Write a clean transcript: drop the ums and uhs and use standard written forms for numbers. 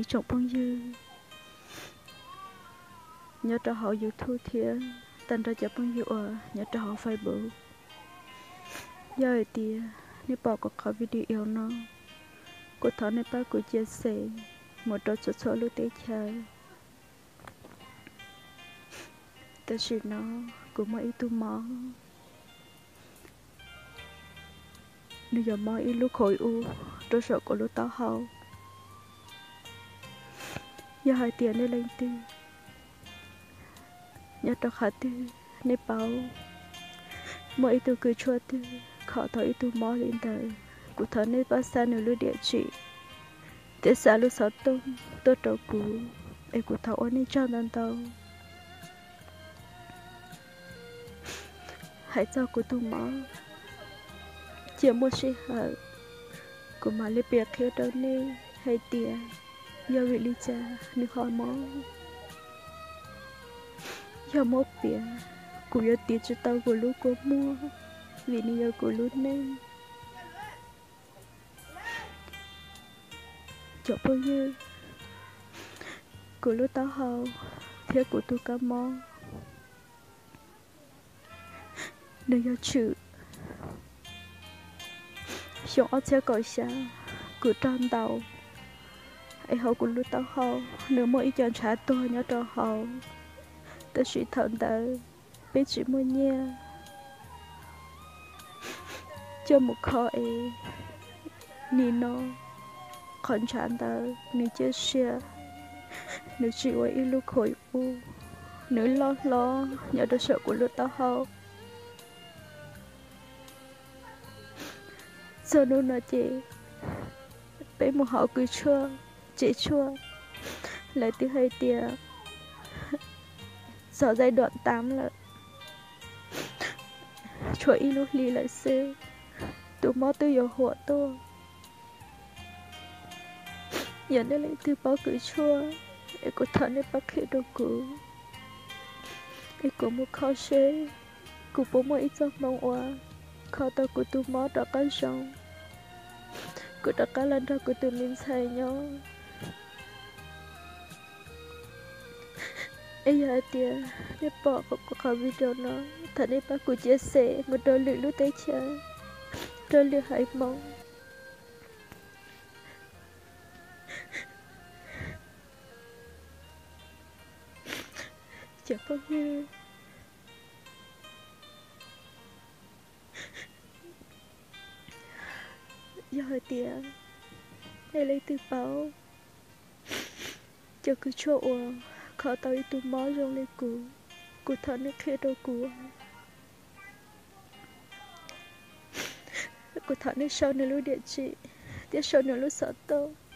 chồng bông dư nhớ cho họ yêu thu thiệt tên ra chồng bông dư nhớ cho họ phải bự giờ thì nếu bỏ có video nó cô thọ nên ba cô chia sẻ một đôi số lúc tế chơiแต่สิเนาะกูมาอีตูหมอหนูอย่ามาอีลูกคอยอูตัวsợ của lúc tao hậu giờ hai tiền để lên tư nhớ cho khá tư để bảo mà ý tu cười chua tư khó thở ý tu mò lên đời cụ thở nên bác xa nửa lưu địa chỉ để xa lưu sáu tông tôi trâu cú để cụ thở ôn đi cho nên tao hãy cho cụ tu mò chỉ một sự hở của mà lấy biệt theo đó nên hay tiền giờ bị lý cha nước hỏi mó giờ một biệt cụ giờ tiền cho tao của lúc của mua vì giờ của lúc nên chỗ bao nhiêu của lúc tao hầu theo của tôi cá mó nơi giờ chữ sống ở chơi cõi xa của tròn đầu ai hầu của lúc tao hầu nếu mà ý chọn trả tôi nhớ cho hầu tôi chỉ thận đời biết chỉ mua nha cho một khó ấy Nino còn chán đời nếu chia sẻ nếu chỉ với ý lúc hồi u nếu lo nhớ được sợ của lúc tao hầu giờ nó nói chị bé một họ cứ chua chị chua lại từ hơi tiền giờ giai đoạn 8 là chuỗi y lúc ly lại xê tụi mò tư dầu hộ tôi giờ nó lại từ bao cứ chua để có thân để bác khi đồ cũ để có một khó xế cụ bố một ít giấc mong hoa khó tao của tụi mò đó có rong cụ đã có lần đó của tụi mình xài nhau ấy giờ tiền để bỏ có video nó thật để bác cụ chia sẻ một đôi lưỡi lúc tới chơi đôi lưỡi hãy mong chẳng bao nhiêu giờ tiền để lấy từ báo cho cứ chỗ khó tao đi tụi mó rong lên cụ thân nó kia đâu cụ thân nó sau nữa lúc địa chỉ tiếp sau nữa lúc sợ tao